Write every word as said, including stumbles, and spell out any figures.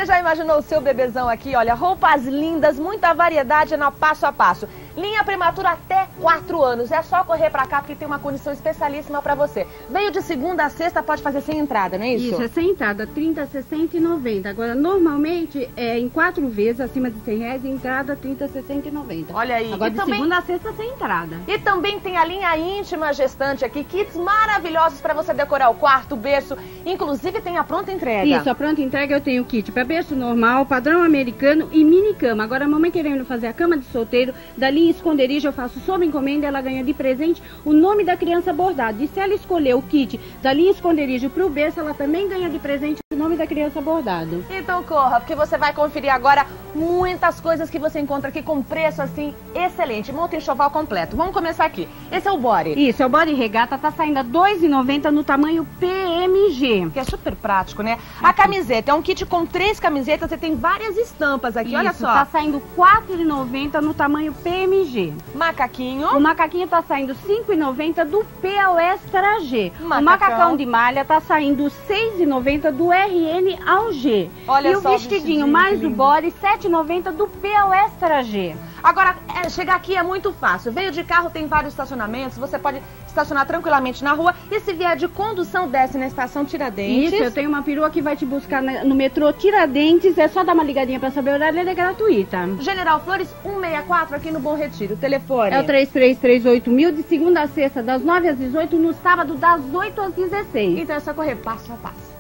Você já imaginou o seu bebezão aqui? Olha, roupas lindas, muita variedade no passo a passo. Linha prematura até quatro anos. É só correr pra cá porque tem uma condição especialíssima pra você. Veio de segunda a sexta, pode fazer sem entrada, não é isso? Isso, é sem entrada, trinta, sessenta e noventa. Agora, normalmente, é em quatro vezes, acima de cem reais, entrada trinta, sessenta e noventa. Olha aí. Agora, e de também... segunda a sexta, sem entrada. E também tem a linha íntima gestante aqui, kits maravilhosos pra você decorar o quarto, o berço. Inclusive, tem a pronta entrega. Isso, a pronta entrega eu tenho kit para berço normal, padrão americano e mini cama. Agora, a mamãe querendo fazer a cama de solteiro, da linha esconderijo, eu faço sob encomenda, ela ganha de presente o nome da criança bordado. E se ela escolher o kit da linha esconderijo pro berço, ela também ganha de presente o nome da criança bordado. Então corra, porque você vai conferir agora muitas coisas que você encontra aqui com preço assim excelente. Monta enxoval completo. Vamos começar aqui. Esse é o body. Isso, é o body regata, tá saindo a dois reais e noventa centavos no tamanho P M G. Que é super prático, né? A camiseta é um kit com três camisetas, você tem várias estampas aqui, Isso, olha só. Tá saindo quatro reais e noventa centavos no tamanho P M G. Macaquinho. O macaquinho tá saindo cinco reais e noventa centavos do P ao Extra G. Macacão. O macacão de malha tá saindo seis reais e noventa centavos do R N ao G. Olha e o só vestidinho, o vestidinho mais o body, sete reais e noventa centavos do P ao Extra G. Agora, é, chegar aqui é muito fácil. Veio de carro, tem vários estacionamentos, você pode estacionar tranquilamente na rua. E se vier de condução, desce na estação Tiradentes. Isso, eu tenho uma perua que vai te buscar no metrô Tiradentes, é só dar uma ligadinha pra saber o horário, ela é gratuita. General Flores cento e sessenta e quatro aqui no Bom Retiro. O telefone é o três três três oito mil, de segunda a sexta, das nove às dezoito, no sábado, das oito às dezesseis. Então é só correr passo a passo.